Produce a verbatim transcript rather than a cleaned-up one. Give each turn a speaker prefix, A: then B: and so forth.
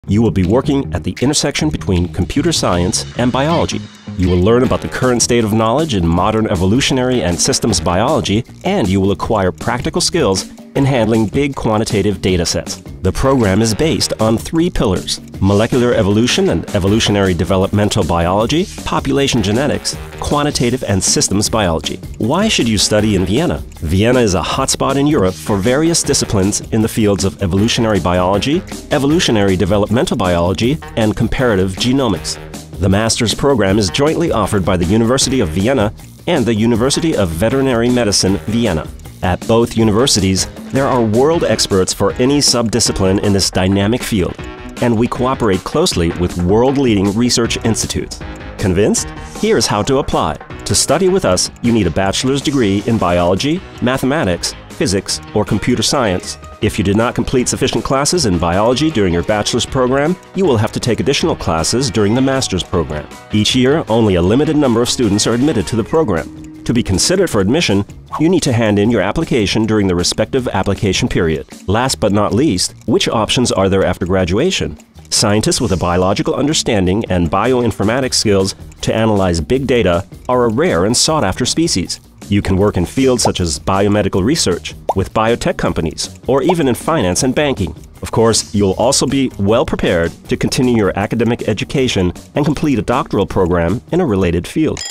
A: You will be working at the intersection between computer science and biology. You will learn about the current state of knowledge in modern evolutionary and systems biology, and you will acquire practical skills in handling big quantitative data sets. The program is based on three pillars: molecular evolution and evolutionary developmental biology, population genetics, quantitative and systems biology. Why should you study in Vienna? Vienna is a hotspot in Europe for various disciplines in the fields of evolutionary biology, evolutionary developmental biology, and comparative genomics. The master's program is jointly offered by the University of Vienna and the University of Veterinary Medicine, Vienna. At both universities, there are world experts for any subdiscipline in this dynamic field, and we cooperate closely with world-leading research institutes. Convinced? Here's how to apply. To study with us, you need a bachelor's degree in biology, mathematics, physics, or computer science. If you did not complete sufficient classes in biology during your bachelor's program, you will have to take additional classes during the master's program. Each year, only a limited number of students are admitted to the program. To be considered for admission, you need to hand in your application during the respective application period. Last but not least, which options are there after graduation? Scientists with a biological understanding and bioinformatic skills to analyze big data are a rare and sought-after species. You can work in fields such as biomedical research, with biotech companies, or even in finance and banking. Of course, you'll also be well prepared to continue your academic education and complete a doctoral program in a related field.